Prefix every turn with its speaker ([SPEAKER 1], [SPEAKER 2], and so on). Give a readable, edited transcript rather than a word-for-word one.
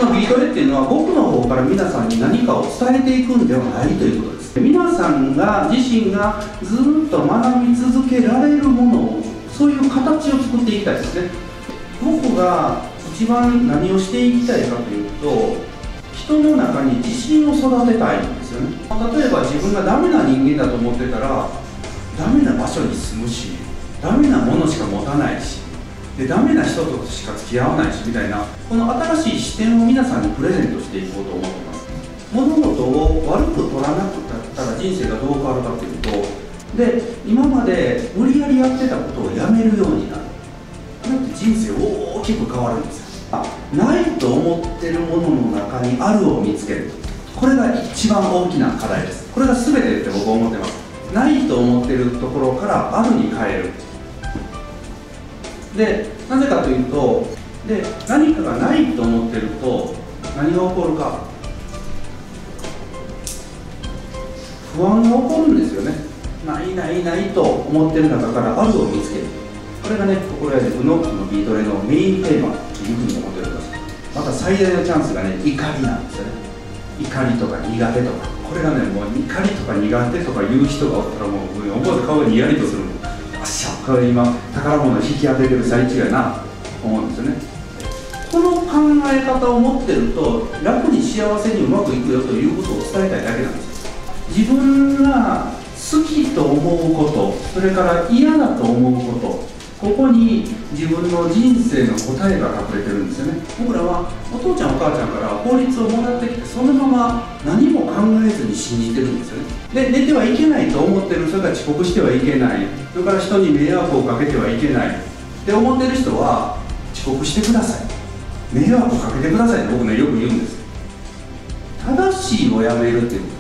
[SPEAKER 1] このビートレっていうのは僕の方から皆さんに何かを伝えていくんではないということです。皆さんが自身がずっと学び続けられるものを、そういう形を作っていきたいですね。僕が一番何をしていきたいかというと、人の中に自信を育てたいんですよね。例えば自分がダメな人間だと思ってたら、ダメな場所に住むし、ダメなものしか持たないし、でダメな人としか付き合わないしみたいな、この新しい視点を皆さんにプレゼントしていこうと思ってます。物事を悪く取らなくったら人生がどう変わるかというと、で今まで無理やりやってたことをやめるようになる。これって人生大きく変わるんですよ。ないと思ってるものの中にあるを見つける。これが一番大きな課題です。これが全てって僕は思ってます。ないと思ってるところからあるに変える。でなぜかというと、で何かがないと思ってると何が起こるか、不安が起こるんですよね。ないないないと思ってる中からあるを見つける。これがね、心屋でのビートレのメインテーマというふうに思っております。また最大のチャンスがね、怒りなんですよね。怒りとか苦手とか、これがね、もう怒りとか苦手とか言う人がおったらもう思わず顔にやりとするもん。よっしゃ、これ今宝物を引き当ててる最中やなと思うんですよね。この考え方を持ってると楽に幸せにうまくいくよということを伝えたいだけなんです。自分が好きと思うこと、それから嫌だと思うこと、ここに自分の人生の答えが隠れてるんですよね。僕らはお父ちゃんお母ちゃんから法律をもらってきて、そのまま何も考えずに信じてるんですよね。で寝てはいけないと思ってる。それから遅刻してはいけない、それから人に迷惑をかけてはいけないって思ってる人は、遅刻してください、迷惑をかけてくださいって僕ねよく言うんです。正しいをやめるっていう